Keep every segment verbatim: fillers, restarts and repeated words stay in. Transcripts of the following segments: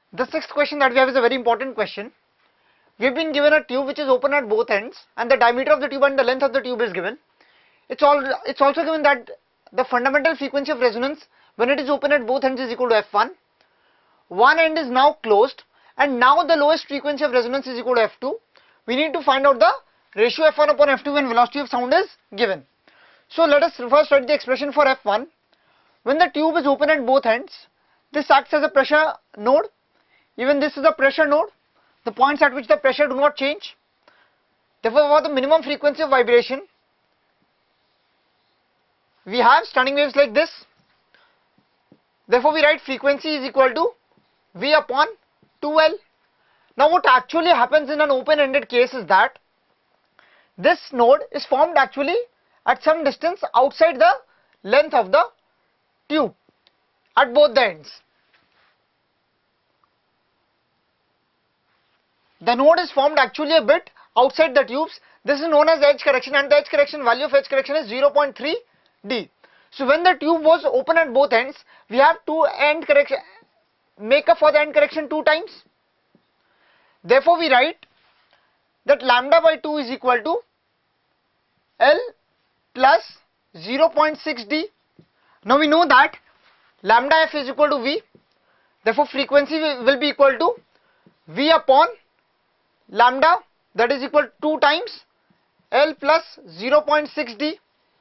The sixth question that we have is a very important question. We have been given a tube which is open at both ends, and the diameter of the tube and the length of the tube is given. It's all. It's also given that the fundamental frequency of resonance when it is open at both ends is equal to F one. One end is now closed, and now the lowest frequency of resonance is equal to F two. We need to find out the ratio F one upon F two when velocity of sound is given. So let us first write the expression for F one. When the tube is open at both ends, this acts as a pressure node. Even this is a pressure node, the points at which the pressure do not change. Therefore, for the minimum frequency of vibration, we have standing waves like this. Therefore, we write frequency is equal to V upon two L. Now, what actually happens in an open-ended case is that this node is formed actually at some distance outside the length of the tube at both the ends. The node is formed actually a bit outside the tubes. This is known as edge correction, and the edge correction value of edge correction is zero point three D. So when the tube was open at both ends, we have to end correction, make up for the end correction two times. Therefore, we write that lambda by two is equal to L plus zero point six D. Now we know that lambda F is equal to V. Therefore, frequency will be equal to V upon lambda, that is equal to two times L plus zero point six D.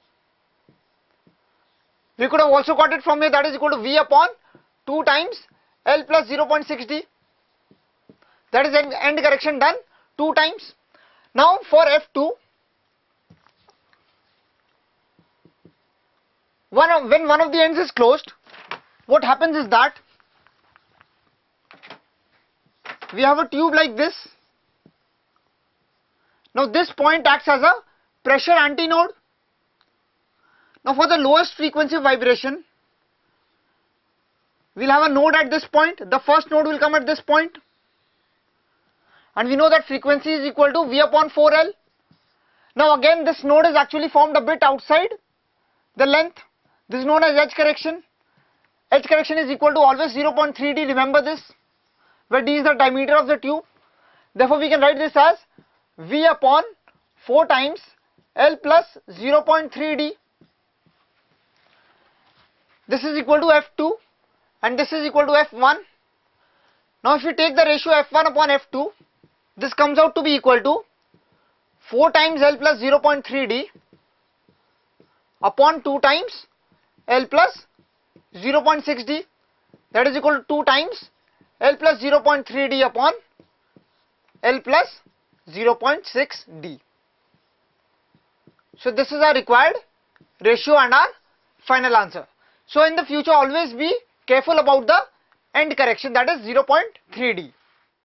We could have also got it from here, that is equal to V upon two times L plus zero point six D. That is end correction done two times. Now for F two, one of, when one of the ends is closed, what happens is that we have a tube like this. Now this point acts as a pressure antinode. Now for the lowest frequency of vibration, we will have a node at this point. The first node will come at this point, and we know that frequency is equal to V upon four L. Now again this node is actually formed a bit outside the length. This is known as edge correction. Edge correction is equal to always zero point three D, remember this, where D is the diameter of the tube. Therefore we can write this as V upon four times L plus zero point three D. This is equal to F two and this is equal to F one. Now if we take the ratio F one upon F two, this comes out to be equal to four times L plus zero point three D upon two times L plus zero point six D, that is equal to two times L plus zero point three D upon L plus zero point six D. So this is our required ratio and our final answer. So in the future always be careful about the end correction, that is zero point three D.